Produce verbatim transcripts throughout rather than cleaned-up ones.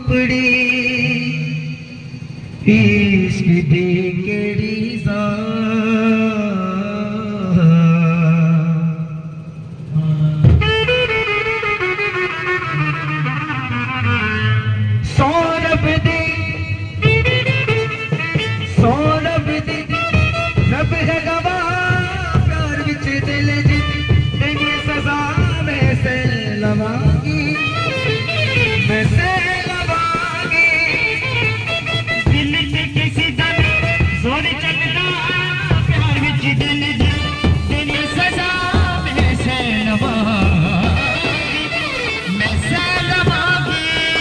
कुड़ी इश्क दी केड़ी सौरभ दी सौरभ दी रब है गवाह प्यार विच दिल दी तेरी सजा में से लवांगी मैं से लवांगी दिल ते किसी दा जोर चलदा प्यार विच दिल दी तेरी सजा में से लवांगी मैं से लवांगी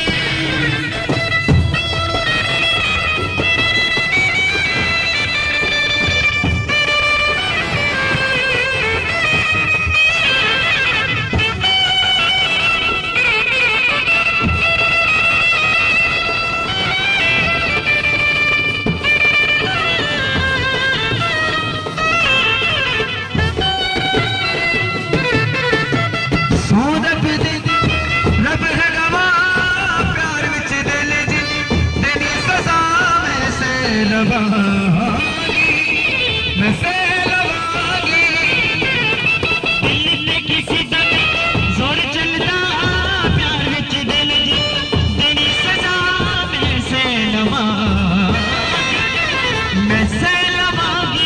मैं से लवांगी दिल ते किसी दा जोर चलदा प्यार विच दिल दी तेरी सजा मैं से लवांगी मैं से लवांगी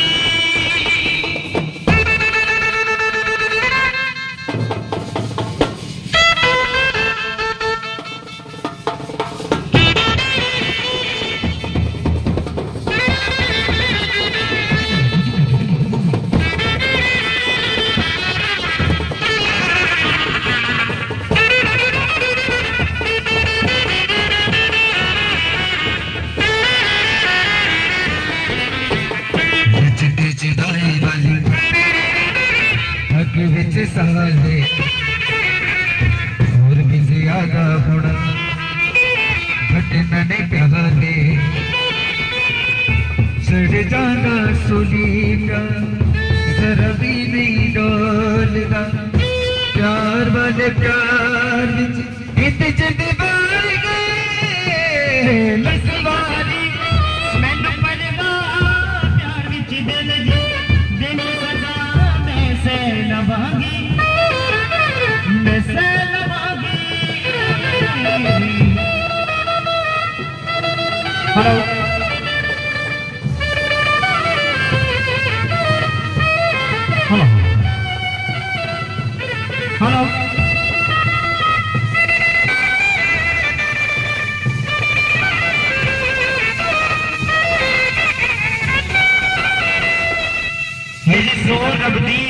विच साले और भी ज्यादा होना घटना ने प्याले चढ़ जाना सुनीगा जरा भी नहीं डोलदा प्यार वाले प्यार विच इत जद बार गए लसवारी मैनू परवा प्यार विच दिल दी दिल सजा मैं से लवांगी मैं से लवांगी हेलो हेलो हेलो मेरी सौरभ दी